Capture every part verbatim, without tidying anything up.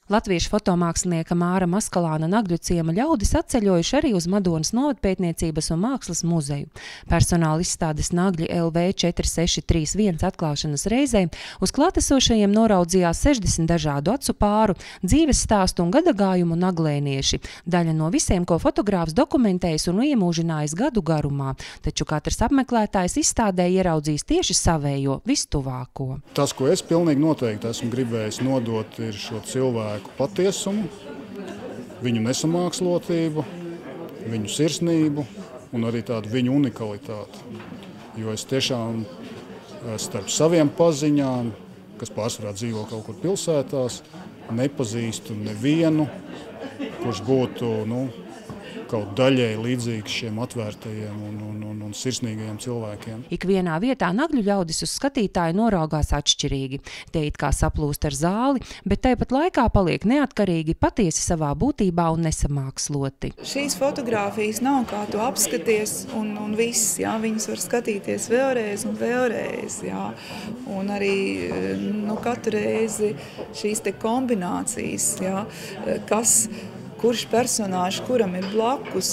Latviešu fotomākslinieka Māra Maskalāna Nagļu ciema ļaudis atceļojuši arī uz Madonas novatpētniecības un mākslas muzeju. Personāla izstādes Nagļi L V četri seši trīs viens atklāšanas reizē uz klātesošajiem noraudzījās sešdesmit dažādu acu pāru, dzīves stāstu un gadagājumu naglēnieši. Daļa no visiem, ko fotogrāfs dokumentējis un iemūžinājis gadu garumā, taču katrs apmeklētājs izstādē ieraudzīs tieši savējo, vistuvāko. Tas, ko es pilnīgi noteikti esmu gribējis nodot, ir šo cilvēku patiesumu, viņu nesamākslotību, viņu sirsnību un arī tādu viņu unikalitāti. Jo es tiešām starp saviem paziņām, kas pārsvarā dzīvo kaut kur pilsētās, nepazīstu nevienu, kurš būtu nu, kaut daļēji līdzīgs šiem atvērtajiem un, un, un, un sirsnīgajiem cilvēkiem. Ikvienā vietā Nagļu ļaudis uz skatītāju noraugās atšķirīgi. Tie it kā saplūst ar zāli, bet tāpat laikā paliek neatkarīgi, patiesi savā būtībā un nesamāksloti. Šīs fotogrāfijas nav kā tu apskaties un, un viss, jā, viņas var skatīties vēlreiz un vēlreiz, jā. Un arī nu, katru reizi šīs te kombinācijas, jā, kas kurš personāžs, kuram ir blakus,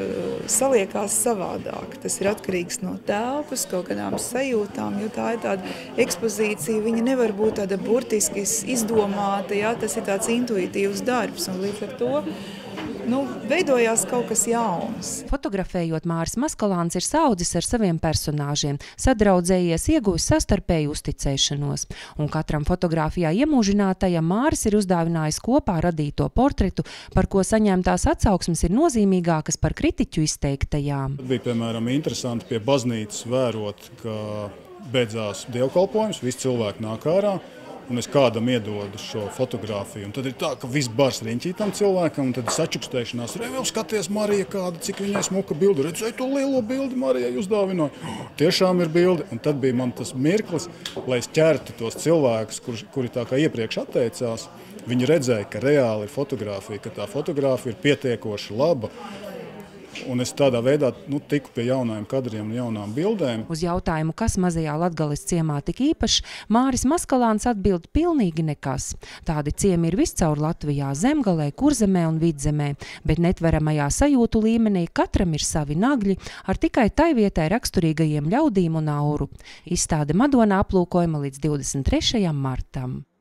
saliekās savādāk. Tas ir atkarīgs no telpas, kaut kādām sajūtām, jo tā ir tāda ekspozīcija, viņa nevar būt tāda burtiski izdomāta, jā, tas ir tāds intuitīvs darbs, un līdz ar to nu, veidojās kaut kas jauns. Fotografējot, Māris Maskalāns ir saudzis ar saviem personāžiem, sadraudzējies, ieguvis sastarpēju uzticēšanos. Un katram fotogrāfijā iemūžinātajam Māris ir uzdāvinājis kopā radīto portretu, par ko saņemtās atsauksmes ir nozīmīgākas par kritiķu izteiktajām. Bija, piemēram, interesanti pie baznīcas vērot, ka beidzās dievkalpojums, visi cilvēki nāk ārā, un es kādam iedodu šo fotogrāfiju. Un tad ir tā, ka viss bars riņķī tam cilvēkam, un tad ir sačukstēšanās. Re, vēl skaties, Marija, kāda, cik viņai smuka bildi. Redzēju to lielo bildi, Marijai uzdāvināju. Tiešām ir bildi. Un tad bija man tas mirklis, lai es ķertu tos cilvēkus, kur, kuri tā kā iepriekš atteicās. Viņi redzēja, ka reāli ir fotogrāfija, ka tā fotogrāfija ir pietiekoši laba. Un es tādā veidā nu, tiku pie jaunajiem kadriem un jaunām bildēm. Uz jautājumu, kas mazajā Latgales ciemā tik īpašs, Māris Maskalāns atbild pilnīgi nekas. Tādi ciemi ir viscaur Latvijā, Zemgalē, Kurzemē un Vidzemē, bet netveramajā sajūtu līmenī katram ir savi nagļi ar tikai tai vietai raksturīgajiem ļaudīm un auru. Izstāde Madonā aplūkojama līdz divdesmit trešajam martam.